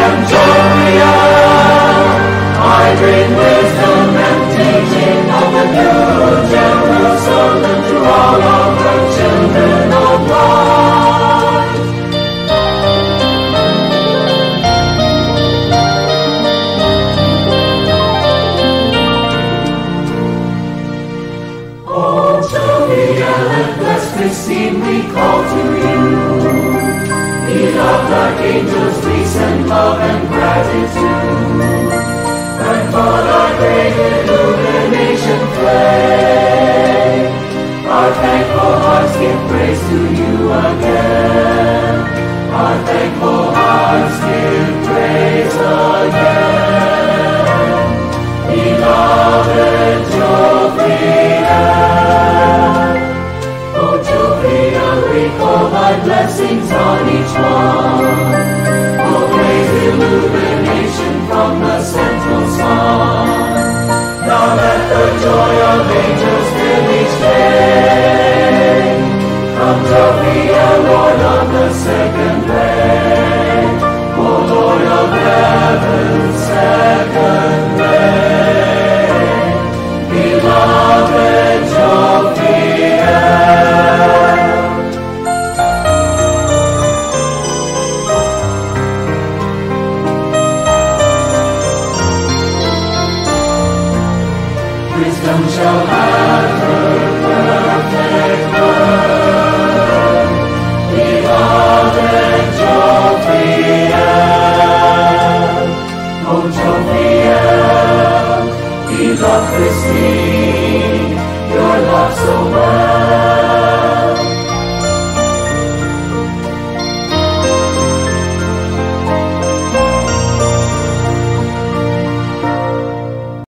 am JOFIEL. I bring wisdom and teaching of the New Jerusalem to all of the children of light. Oh, JOFIEL and blessed CRISTINA, we call to you. Beloved archangels, we send love and gratitude. And for our great illumination flame, our thankful hearts give praise to you again. Our thankful hearts give praise again. Beloved JOFIEL, oh JOFIEL, we call thy blessings on each one. Oh, praise illumination from the central sun. Now let the joy of angels fill each day. Come JOFIEL, Lord of the second ray. O Lord of heaven's second ray. Beloved JOFIEL. Wisdom shall have her perfect work. Beloved JOFIEL, oh JOFIEL, beloved CRISTINA, your love so well.